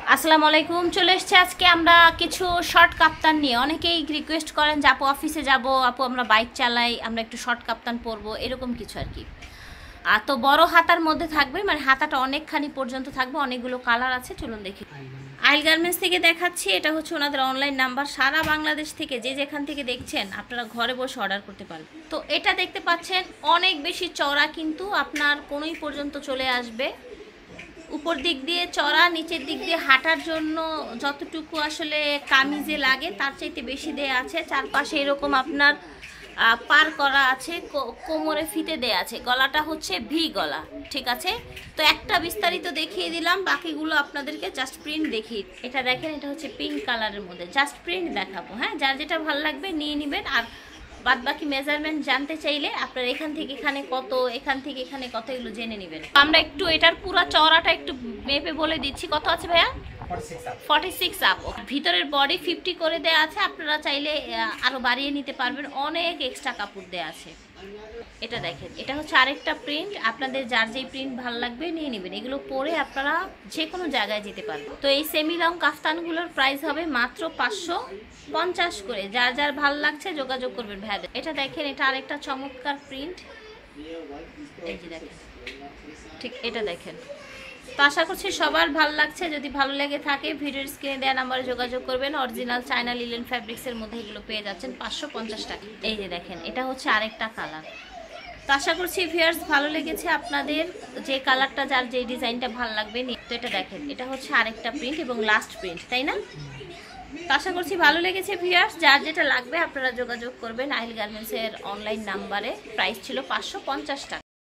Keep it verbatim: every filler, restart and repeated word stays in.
আসসালামু আলাইকুম। চলে এসেছে আজকে আমরা কিছু শর্ট কাপ্তান নিয়ে। অনেকেই রিকোয়েস্ট করেন যে আপু অফিসে যাব, আপু আমরা বাইক চালাই, আমরা একটু শর্ট কাপ্তান পরবো, এরকম কিছু আর কি। আর তো বড় হাতার মধ্যে থাকবে, মানে হাতাটা অনেকখানি পর্যন্ত থাকবে, অনেকগুলো কালার আছে। চলুন দেখি। আইল গার্মেন্টস থেকে দেখাচ্ছি। এটা হচ্ছে ওনাদের অনলাইন নাম্বার। সারা বাংলাদেশ থেকে যে যেখান থেকে দেখছেন আপনারা ঘরে বসে অর্ডার করতে পারবেন। তো এটা দেখতে পাচ্ছেন অনেক বেশি চওড়া, কিন্তু আপনার কোনোই পর্যন্ত চলে আসবে। উপর দিক দিয়ে চড়া, নিচের দিক দিয়ে হাঁটার জন্য যতটুকু আসলে কামিজে লাগে তার চাইতে বেশি দেয়া আছে। চারপাশে এরকম আপনার পার করা আছে, কোমরে ফিতে দেয়া আছে। গলাটা হচ্ছে ভি গলা, ঠিক আছে। তো একটা বিস্তারিত দেখিয়ে দিলাম, বাকিগুলো আপনাদেরকে জাস্ট প্রিন্ট দেখিয়ে। এটা দেখেন, এটা হচ্ছে পিঙ্ক কালারের মধ্যে, জাস্ট প্রিন্ট দেখাবো। হ্যাঁ, যার যেটা ভালো লাগবে নিয়ে নেবেন। আর বাদ বাকি মেজারমেন্ট জানতে চাইলে আপনার এখান থেকে এখানে কত, এখান থেকে এখানে কত, এগুলো জেনে নেবেন। আমরা একটু এটার পুরো চওড়াটা একটু মেপে বলে দিচ্ছি। কত আছে ভাইয়া? Forty six up. ভিতরের বডি ফিফটি করে দেয়া আছে, আপনারা চাইলে আরো বাড়িয়ে নিতে পারবেন। অনেক এক্সট্রা কাপড় দেয়া আছে। এটা দেখেন, এটা হচ্ছে আরেকটা প্রিন্ট। আপনাদের যার যেই প্রিন্ট ভালো লাগবে নিয়ে নেবেন। এগুলো পরে আপনারা যে কোনো জায়গায় যেতে পারবেন। তো এই সেমি লং কাফতানগুলোর প্রাইস হবে মাত্র পাঁচশো পঞ্চাশ করে। যার যার ভাল লাগছে যোগাযোগ করবেন ভাইদের। এটা দেখেন, এটা আরেকটা চমৎকার প্রিন্ট। এই যে দেখেন, ঠিক এটা দেখেন। তো আশা করছি সবার ভালো লাগছে। যদি ভালো লেগে থাকে ভিডিওর স্ক্রিনে দেওয়া নাম্বারে যোগাযোগ করবেন। অরিজিনাল চায়না লিলেন ফ্যাব্রিক্সের মধ্যে এগুলো পেয়ে যাচ্ছেন পাঁচশো পঞ্চাশ টাকা। এই যে দেখেন, এটা হচ্ছে আরেকটা কালার। তো আশা করছি ভিউয়ার্স ভালো লেগেছে আপনাদের। যে কালারটা যার যে ডিজাইনটা ভালো লাগবে। তো এটা দেখেন, এটা হচ্ছে আরেকটা প্রিন্ট এবং লাস্ট প্রিন্ট, তাই না? তো আশা করছি ভালো লেগেছে ভিউয়ার্স। যার যেটা লাগবে আপনারা যোগাযোগ করবেন আইল গার্মেন্টসের অনলাইন নাম্বারে। প্রাইস ছিল পাঁচশো পঞ্চাশ টাকা।